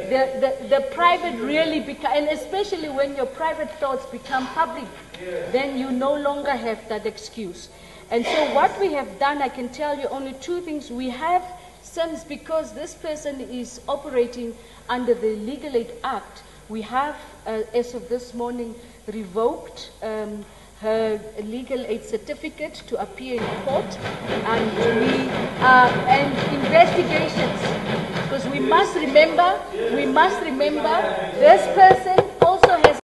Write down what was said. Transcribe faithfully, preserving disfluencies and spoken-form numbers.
the, the, the private really become, and especially when your private thoughts become public, then you no longer have that excuse. And so what we have done, I can tell you only two things. We have, since because this person is operating under the Legal Aid Act, we have, uh, as of this morning, revoked um, her legal aid certificate to appear in court, and we uh, and investigations, because we must remember, we must remember this person